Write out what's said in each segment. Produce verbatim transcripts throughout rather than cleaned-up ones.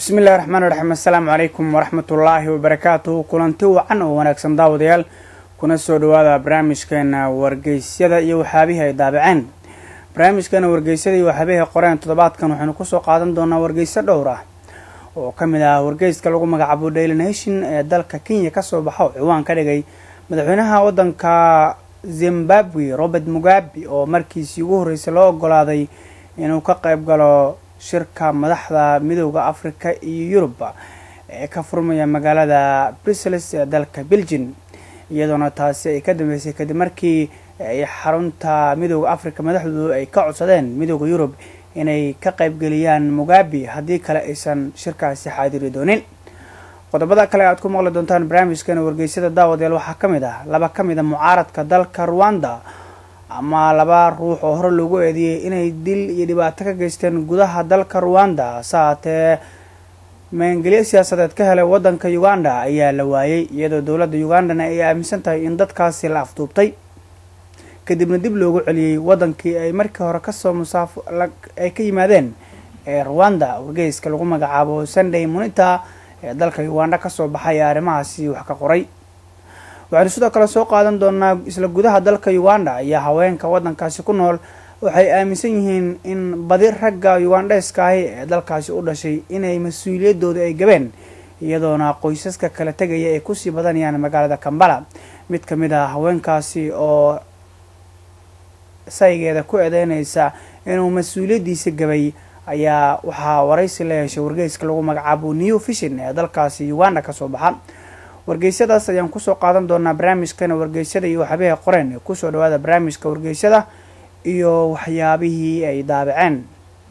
بسم الله الرحمن الرحيم. السلام عليكم ورحمة الله وبركاته. كلنتي وعن وناكسن داوديال kuna soo dhawaada barnaamijkeena wargeysyada iyo waxaabihi ay daabaceen. barnaamijkeena wargeysyada iyo waxaabihi qoreen toddobaadkan waxaanu ku soo qaadan doonaa wargeyso dhowr ah oo kamid ah wargeyska lagu magacaabo Daily Nation ee dalka Kenya ka soo baxay ciwaan ka dhigay madaxweynaha wadanka Zimbabwe Robert Mugabe oo markiisii ugu horeysay loo ogolaaday inuu ka qayb galo shirka madaxda midowga Afrika iyo Yurub ee ka furmaya magaalada Brussels ee dalka Belgium. iyadoo taasi ay ka dambeysay kadib markii ay xarunta midowga Afrika madaxdoodu ay ka codsadeen midowga Yurub inay ka qayb galiyaan Mugabe hadii kale aysan shirkaasi xaadiri doonin. qodobada kale aad ku maqli doontaan barnaamijkan wargeysyada daawadeel waxaa kamid ah laba kamid ah mucaaradka dalka Rwanda ama laba ruux oo hore loogu eedeeyay inay dil iyo dhibaato ka geysteen gudaha dalka Rwanda saate maangeliya siyaasadeed ka helay wadanka Uganda ayaa la waayay iyadoo dawladda Uganda ay aaminsan tahay in dadkaasi la afduubtay kadibna dib loogu celiyay wadankii ay markii hore ka soo musaafo ay ka yimaadeen ee Rwanda. wargeyska lagu magacaabo Sunday Monitor ee dalka Uganda ka soo baxay arrimahaasi wax ka qoray. waxaan sidoo kale soo qaadan doonaa isla gudaha dalka Uganda ayaa haweenka wadankaasi ku nool waxay aaminsan yihiin in badi ragga Ugandeska ah ee dalkaasi u dhashay inay mas'uuliyadooda ay gabeen iyadoona qoysaska kala tagay ay ku sii badanayaan magaalada Kampala. mid kamid ah haweenkaasi oo saygeeda ku eedeynaysa inuu mas'uuliyadiisa gabay ayaa waxa waraysi la yeeshay wargeyska lagu magacaabo New Vision ee dalkaasi Uganda ka soo baxa. wargeysadaas ayaan ku soo qaadan doonaa barnaamijkan wargeysyada iyo waxaabihi qoreen ku soo dhawaada barnaamijka wargeysyada iyo waxyaabihii ay daabaceen.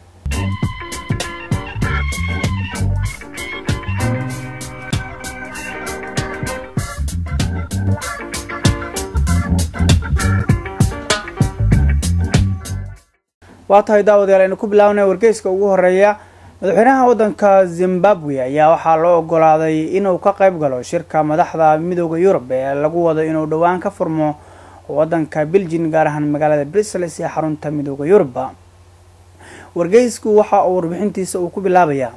waa tahay daawadyaal aynu ku bilaabnay wargeyska ugu horeeya. madaxweynaha wadanka Zimbabwe ayaa waxaa loo ogolaaday inuu ka qayb galo shirka madaxda midowga Yurub ee lagu wado inuu dhawaan ka furmo wadanka Belgium gaar ahaan magaalada Brussels ee xarunta midowga Yurub. wargeysku waxa uu warbixintiisa uu ku bilaabayaa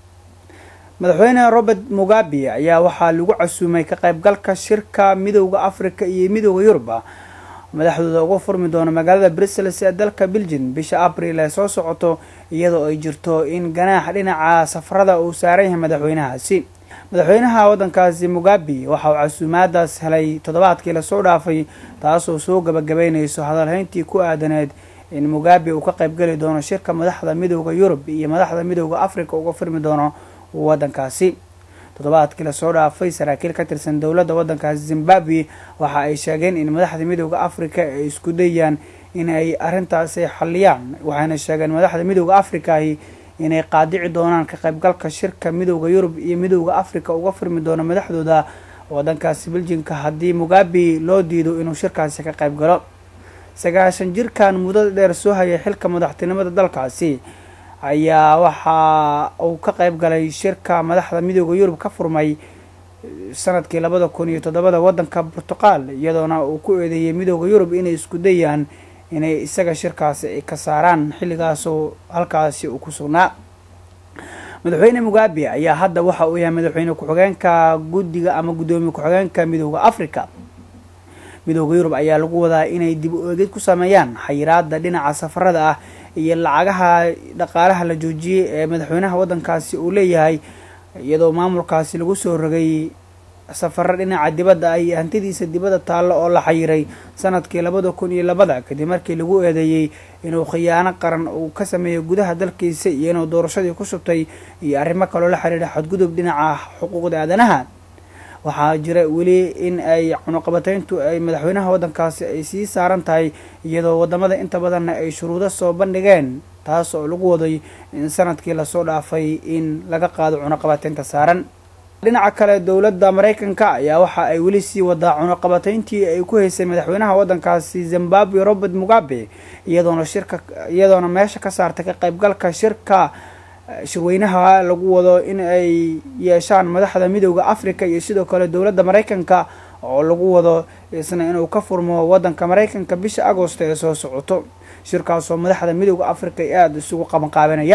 madaxweyne Robert Mugabe ayaa waxaa lagu casuumay ka qayb galka shirka midowga Afrika iyo midowga Yurub madaxdooda ugu furmi doona magaalada Brussels ee dalka Belgium bisha April ee soo socoto iyadoo ay jirto in ganaax dhinaca safarada uu saaran yahay madaxweynahaasi. madaxweynaha wadankaasi Mugabe waxa uu casuumaadaas helay toddobaadkii la soo dhaafay taasoo soo gabagabeynayso hadalhayntii ku aadaneed in Mugabe uu ka qayb gali doono shirka madaxda midowga Yurub iyo madaxda midowga Afrika uga furmi doono wadankaasi. toddobaadkii la soo dhaafay saraakiil ka tirsan dawladda wadanka Zimbabwe waxa ay sheegeen in madaxda midowga Afrika ay isku dayaan in ay arintaas ay xaliyaan. waxayna sheegeen madaxda midowga Afrika inay qaadici doonaan ka qayb galka shirka midowga Yurub iyo midowga Afrika uga furmi doono madaxdooda wadankaasi Belgium hadii Mugabe loo diido inuu shirkaasi ka qayb galo. sagaashan jirkan muddo dheer soo hayay xilka madaxtinimada dalkaasi ayaa waxa uu ka qayb galay shirka madaxda midowga Yurub ka furmay sanadkii laba kun iyo toddoba wadanka Portugal iyadoona uu ku eedeeyay midowga Yurub inay isku dayaan inay isaga shirkaasi ay ka saaraan xilligaas oo halkaasi uu ku sugnaa. madaxweyne Mugabe ayaa hadda waxa uu yahay madaxweyne ku-xigeenka guddiga ama gudoomiye ku-xigeenka midowga Afrika. midowga Yurub ayaa lagu wadaa inay dib u eegid ku sameeyaan xayiraadda dhinaca safarada ah iyo lacagaha dhaqaalaha la joojiyay ee madaxweynaha wadankaasi uu leeyahay iyadoo maamulkaasi lagu soo rogay safar dhinaca dibadda ay hantidiisa dibadda taalo oo la xayiray sanadkii laba kun iyo laba kadib markii lagu eedeeyay inuu khiyaano qaran uu ka sameeyo gudaha dalkiisa iyo inuu doorashadii ku shubtay iyo arrimo kale oo la xiriira xadgudub dhinaca xuquuqda aadanaha. waxaa jira weli in ay cunaqabatayntu ay madaxweynaha wadankaasi ay sii saaran tahay iyadoo wadamada inta badan ay shuruudo soo bandhigeen taas oo lagu waday in sanadkii la soo dhaafay in laga qaado cunaqabataynta saaran. dhinaca kale dawladda Mareykanka ayaa waxa ay weli sii wadaa cunaqabatayntii ay ku haysay madaxweynaha wadankaasi Zimbabwe Robert Mugabe iyadoona shirka iyadoona meesha ka saartay ka qayb galka shirka shirweynaha lagu wado in ay yeeshaan madaxda midowga Afrika iyo sidoo kale dawladda Mareykanka oo lagu wado isna inuu ka furmo wadanka Mareykanka bisha Agoosto ee soo socoto. shirkaas oo madaxda midowga Afrika ay aad isugu qaban qaabanayaan.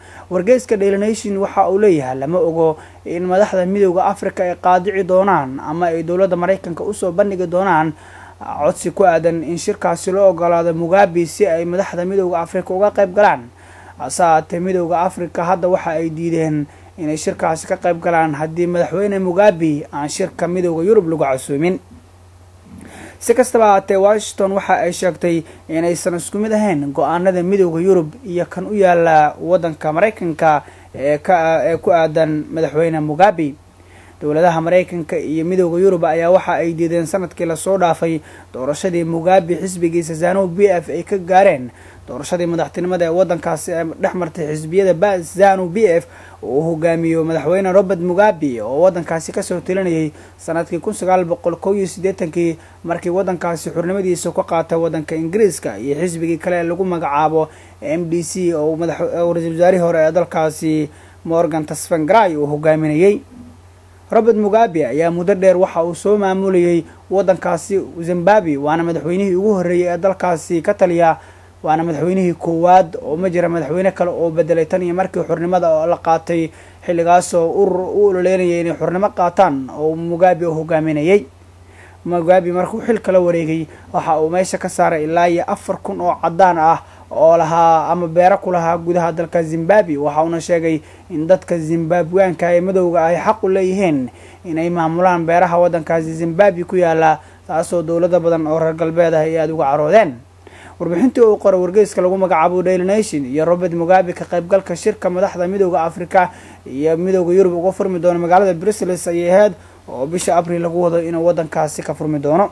wargeyska Daily Nation waxa uu leeyahay lama ogo in madaxda midowga Afrika ay qaadici doonaan ama ay dowladda Mareykanka u soo bandhigi doonaan codsi ku aadan in shirkaasi loo ogolaado Mugabe si ay madaxda midowga Afrika uga qayb galaan. asaate midowga Afrika hadda waxa ay diideen inay shirkaasi ka qayb galaan haddii madaxweyne Mugabe aan shirka midowga Yurub lagu casuumin. si kastaba haatee Washington waxa ay sheegtay inaysan isku mid ahayn go'aanada midowga Yurub iyo kan u yaala wadanka Mareykanka ee ka ee ku aadan madaxweyne Mugabe. dowladaha Mareykanka iyo midowga Yurub ayaa waxa ay diideen sanadkii la soo dhaafay doorashadii Mugabe xisbigiisa ZANU P F ay ka gaareen doorashadii madaxtinimada ee wadankaasi ee dhexmartay xisbiyada ZANU P F oo hogaamiyo madaxweyne Robert Mugabe oo wadankaasi ka soo tilinayay sanadkii kun sagaal boqol kow iyo siddeetan markii wadankaasi xurnimadiisa ku qaatay wadanka Ingiriiska iyo xisbigii kale lagu magacaabo M D C oo madaxweyne wasaarihi hore ee dalkaasi Morgan Tsvangirai uu hogaaminayay. Robert Mugabe ayaa muddo dheer waxa uu soo maamulayay wadankaasi Zimbabwe waana madaxweynihii ugu horeeyay ee dalkaasi ka taliya waana madaxweynihii koowaad oo ma jira madaxweyne kale oo bedelay tan iyo markii xurnimada la qaatay xilligaas oo urur u ololeynayay inay xurnimo qaataan oo Mugabe uu hogaaminayay. Mugabe markuu xil kala wareegay waxa uu meesha ka saaray ilaa iyo afar kun oo cadaan ah oo lahaa ama beera ku lahaa gudaha dalka Zimbabwe. waxa uu sheegay in dadka Zimbabweanka ay madowga ay xaq u leeyihiin inay maamulaan beeraha wadankaasi Zimbabwe ku yaala taasoo dowladda badan oo reer galbeed ah ay aad uga caroodeen. warbixintii uu qoray wargeyska lagu magacaabo Daily Nation iyo Robert Mugabe ka qaybgalka shirka madaxda midowga Afrika iyo midowga Yurub uga furmi doono magaalada Brussels ayay ahayd oo bisha Abriil lagu wado inuu wadankaasi ka furmi doono.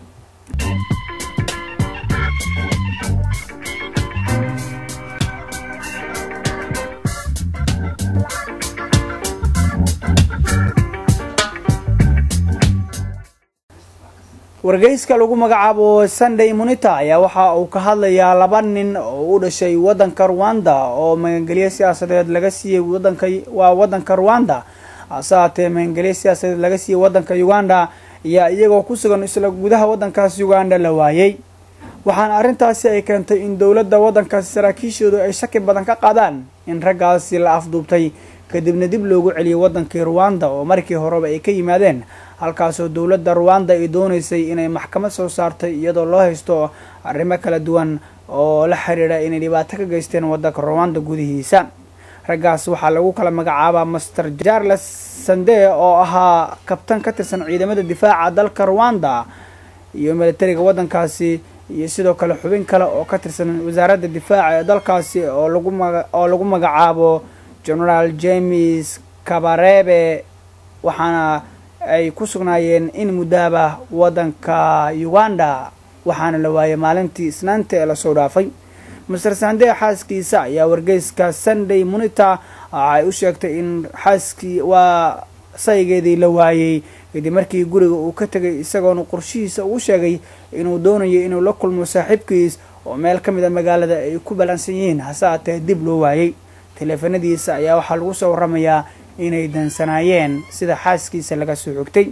wargeyska lagu magacaabo Sunday Monitor ayaa waxa uu ka hadlayaa laba nin oo u dhashay wadanka Rwanda oo magangeliye siyaasadeed laga siiyay wadanka waa wadanka Rwanda asaate magangeliye siyaasadeed laga siiyay wadanka Uganda iyo iyagoo ku sugan isla gudaha wadankaas Uganda la waayay. waxaana arrintaasi ay keentay in dowladda wadankaas saraakiishoodu ay shaki badan ka qaadaan in raggaasi la afduubtay kadibna dib loogu celiyay wadankii Rwanda oo markii horeba ay ka yimaadeen halkaasoo dowladda Rwanda ay doonaysay inay maxkamad soo saartay iyadoo loo haysto arrimo kala duwan oo la xiriira inay dhibaato ka geysteen wadanka Rwanda gudihiisa. raggaas waxaa lagu kala magacaabaa Master Charles Sande oo ahaa kabtan ka tirsan ciidamada difaaca dalka Rwanda iyo militariga wadankaasi iyo sidoo kale xubin kale oo ka tirsan wasaaradda difaaca ee dalkaasi oo lagu oo lagu magacaabo General James Kabarebe waxaana ay ku sugnaayeen in mudaba wadanka Uganda waxaana la waayay maalintii Isniinta ee la soo dhaafay. Mister Sande xaaskiisa ayaa wargeyska Sunday Monitor ay u sheegtay in xaaskii waa saygeedii la waayay kadib markii guriga uu ka tagay isagoo qorshihiisa uu sheegay inuu doonayo inuu la kulmo saaxiibkiis oo meel ka mid ah magaalada ay ku balansan yihiin hasaatee dib loo waayay. teleefanadiisa ayaa waxaa lagu soo waramayaa inay dansanaayeen sida xaaskiisa laga soo xogtay.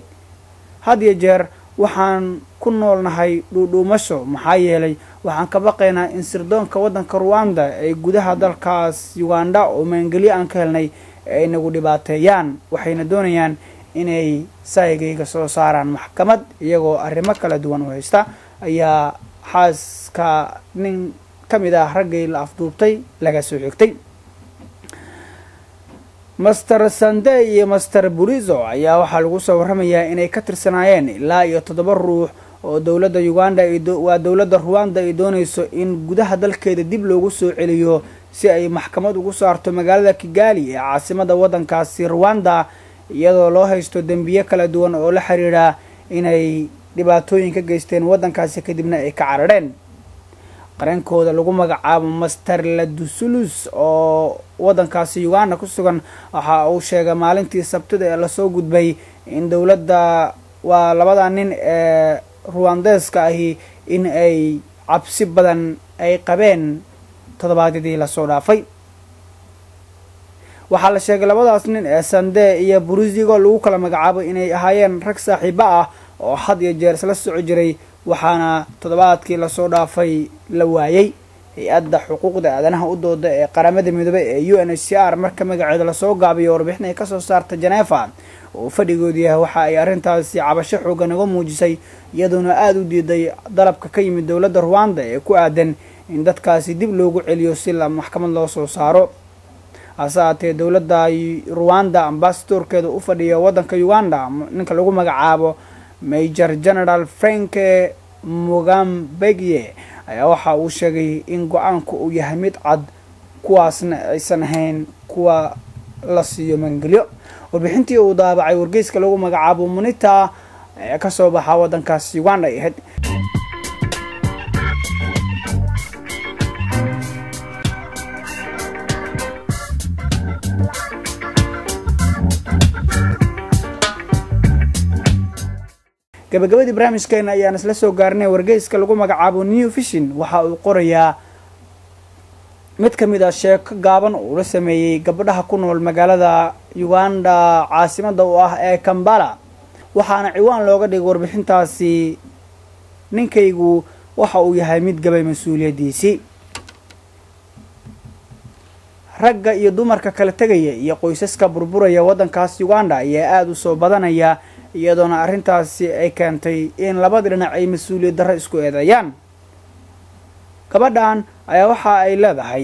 had iyo jeer waxaan ku noolnahay dhuudhuumasho maxaa yeelay waxaan ka baqaynaa in sirdoonka wadanka Rwanda ay gudaha dalkaas Uganda oo maangeliye aan ka helnay ay nagu dhibaateeyaan waxayna doonayaan inay saygayga soo saaraan maxkamad iyagoo arrimo kala duwan u haysta ayaa xaaska nin kamid ah raggay la afduubtay laga soo xigtay. Master Sande iyo Master Burizo ayaa waxaa lagu soo waramayaa inay ka tirsanaayeen ilaa iyo toddoba ruux oo dowladda Uganda waa dowladda Rwanda ay doonayso in gudaha dalkeeda dib loogu soo celiyo si ay maxkamad ugu saarto magaalada Kigali ee caasimadda wadankaasi Rwanda iyadoo loo haysto dambiye kala duwan oo la xiriira inay dhibaatooyin ka geysteen wadankaasi kadibna ay ka carareen. qarankooda lagu magacaabo Master Ladusulus oo wadankaasi Uganda ku sugan waxa uu sheegay maalintii Sabtida ee la soo gudbay in dowladda waa labada nin ee Rwandeska ahi in ay cabsi badan ay qabeen toddobaadkii la soo dhaafay. waxaa la sheegay labadaas nin ee Sande iyo Burizigo lagu kala magacaabo inay ahaayeen rag saaxiibo ah oo had iyo jeer isla soo jiray waxaana toddobaadkii la soo dhaafay la waayay hay-adda xuquuqda aadanaha u dooda ee qaramada midoobay ee U N H C R marka magaceeda lasoo gaabiyo warbixin ay kasoo saarta Geneva oo fadhigoodu yahay waxa ay arrintaasi cabasho xoogan uga muujisay iyadoona aada u diiday dalabka ka yimid dowladda Rwanda ee ku aadan in dadkaasi dib loogu celiyo si la maxkamad loo soo saaro. hase haatee dowladda Rwanda ambassadorkeeda u fadhiya waddanka Uganda ninka lagu magacaabo Major General Frank Mugambage ayaa waxa uu sheegay in go-aanku uu yahay mid cad kuwaasna aysan ahayn kuwa la siiyo mangelyo. warbixintii uu daabacay wargeyska lagu magacaabo Monitor ee ka soo baxa waddankaas Uganda ay ahayd. gabagabadii barnaamijkeena ayaan isla soo gaarnay wargeyska lagu magacaabo New Vision waxa uu qorayaa mid ka mid ah sheeko gaaban oo la sameeyay gabdhaha ku nool magaalada Uganda caasimada u ah ee Kampala waxaana ciwaan looga dhigay warbixintaasi ninkaygu waxa uu yahay mid gabay mas'uuliyadiisii. ragga iyo dumarka kala tagaya iyo qoysaska burburaya waddankaas Uganda ayaa aad u soo badanaya iyadoona arrintaasi ay keentay in labada dhinac ay mas'uuliyad darro isku eedayaan. gabadhan ayaa waxa ay leedahay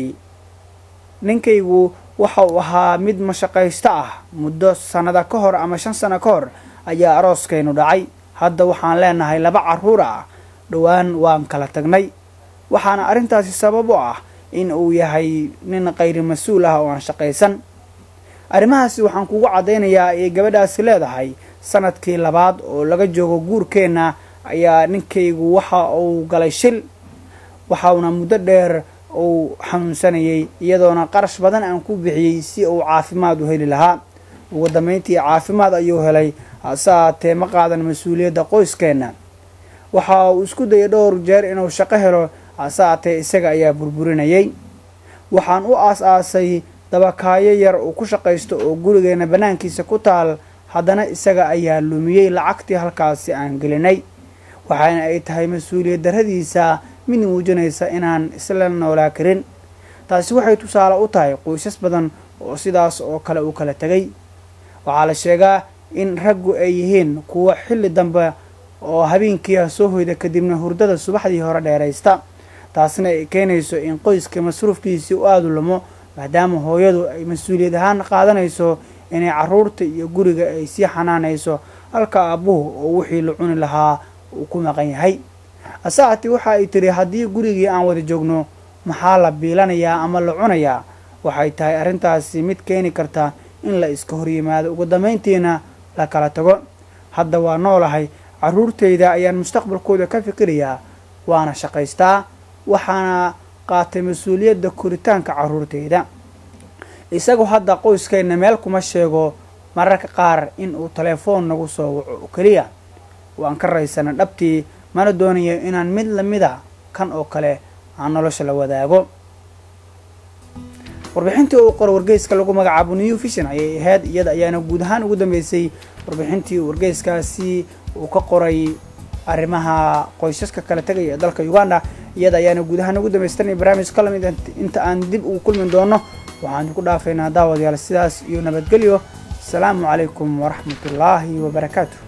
ninkaygu waxa uu ahaa mid mashaqaysta ah muddo sanada ka hor ama shan sano ka hor ayaa arooskaynu dhacay. hadda waxaan leenahay laba carruur ah dhowaan waan kala tagnay waxaana arrintaasi sabab u ah in uu yahay nin qayri mas'uul ah oo aan shaqaysan. arrimahaasi waxaan kugu cadeynayaa ee gabadhaasi leedahay sanadkii labaad oo laga joogo guurkeena ayaa ninkaygu waxa uu galay shil waxauna muddo dheer uu xanuunsanayay iyadoona qarash badan aan ku bixiyay si uu caafimaad u heli lahaa. ugu dambeyntii caafimaad ayuu helay hase haatee ma qaadan mas'uuliyadda qoyskeena. waxa uu isku dayay dhowr jeer inuu shaqo helo hase haatee isaga ayaa burburinayay. waxaan u aas-aasay dabakaayo yar uu ku shaqaysto oo gurigeena banaankiisa ku taal haddana isaga ayaa lumiyey lacagtii halkaasi aan gelinay waxaana ay tahay mas'uuliyad darradiisa mid muujinaysa inaan isla noolaa karin. taasi waxay tusaale u tahay qoysas badan oo sidaas oo kale u kala tagay. waxaa la sheegaa in raggu ay yihiin kuwa xilli dambe oo habeenkii soo hoyda kadibna hurdada subaxdii hore dheeraysta taasna ay keenayso in qoyska masruufkiisii u aad u lumo maadaama hooyadu ay mas'uuliyad ahaan qaadanayso inay carruurta iyo guriga ay sii xanaanayso halka aabuhu oo wixii la cuni lahaa uu ku maqan yahay. asaati waxa ay tiri haddii gurigii aan wada joogno maxaa la biilanayaa ama la cunayaa. waxay tahay arrintaasi mid keeni karta in la iska hor yimaado ugu dambeyntiina la kala tago. hadda waa noolahay carruurtayda ayaan mustaqbalkooda ka fikirayaa waana shaqaystaa waxaana qaatay mas'uuliyadda koritaanka carruurtayda. isagu hadda qoyskeena meel kuma sheego mararka qaar in uu telefoon nagu soo waco kaliya waan ka raysana dhabtii mana doonayo inaan mid lamid ah kan oo kale aan nolosha la wadaago. warbixintii uu qor wargeyska lagu magacaabo New Vision ayay ahayd iyada ayaana guud ahaan ugu dambeysay warbixintii wargeyskaasi uu ka qoray arrimaha qoysaska kala tagaya ee dalka Uganda. iyada ayaana guud ahaan ugu dambeysay barnaamij kala mid inta aan dib ugu kulmin doono waxaan ku dhaafeynaa daawadayaal sidaas iyo nabadgelyo. السلام عليكم ورحمة الله وبركاته.